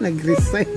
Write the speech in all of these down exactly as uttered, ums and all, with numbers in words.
Nag-resign.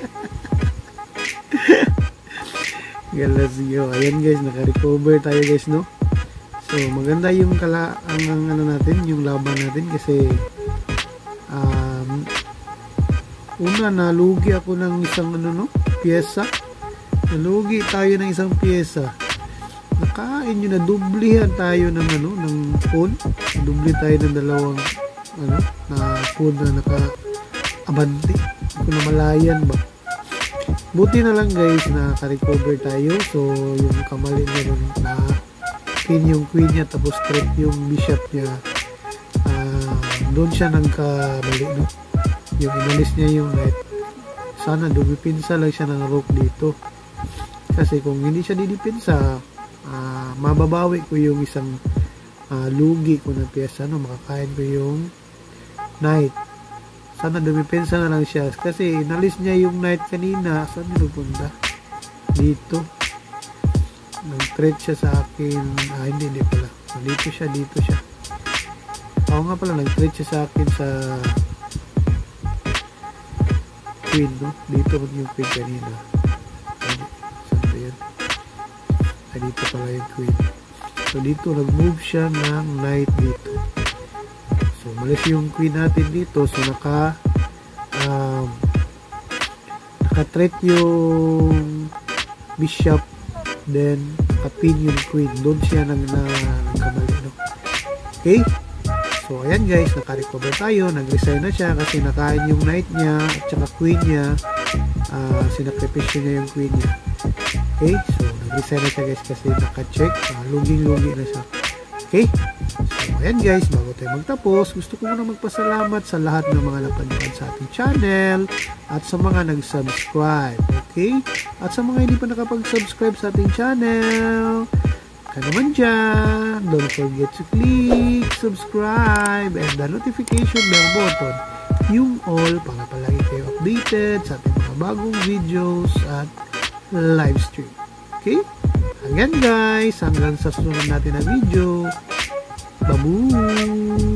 Galas yo. Ayan guys, naka-recover tayo guys, no? So, maganda yung kala ang, ang ano natin, yung laban natin kasi um, una, nalugi ako ng isang ano, no? Pyesa. Nalugi tayo ng isang pyesa. Nakain yun, nadublihan tayo ng ano, ng phone. Nadubli tayo ng dalawang ano, na phone na naka-abante. Hindi ko na malayan ba. Buti na lang guys, naka-recover tayo. So, yung kamali niya rin na pin yung queen niya, tapos straight yung bishop niya. Uh, doon siya nagkamali, no? Yung inalis niya yung knight. Sana dumipinsa lang siya ng rook dito. Kasi kung hindi siya didipinsa, uh, mababawi ko yung isang uh, lugi ko na pyesa, no? Makakain ko yung knight. Sana dumipinsa na lang siya. Kasi inalis niya yung knight kanina. Saan niya pupunta? Dito. Nag-threat siya sa akin. Ah, hindi, hindi pala. Dito siya, dito siya. Oo nga pala, nag-threat siya sa akin sa queen, no? Dito yung queen kanina. Saan ba yan? Ah, dito pala yung queen. So, dito, nag-move siya ng knight dito. So, malis yung queen natin dito. So, naka um, naka-threat yung bishop, then naka-pin yung queen. Doon siya nang nagkamali, no? Okay? So, ayan guys, naka-recover tayo. Nag-resign na siya kasi nakain yung knight niya at saka queen niya. Uh, sinakripisyo niya yung queen niya. Okay? So, nag-resign na siya guys kasi naka-check. Uh, luging-lugi na siya. Okay? So, ayan guys, bago tayo magtapos, gusto ko muna magpasalamat sa lahat ng mga napanood sa ating channel at sa mga nag-subscribe. Okay? At sa mga hindi pa nakapag-subscribe sa ating channel, ka naman dyan, don't forget to click subscribe and the notification bell button, yung all, para palagi kayo updated sa ating mga bagong videos at live stream. Okay? Again guys, hanggang sa susunod natin na video. Babu!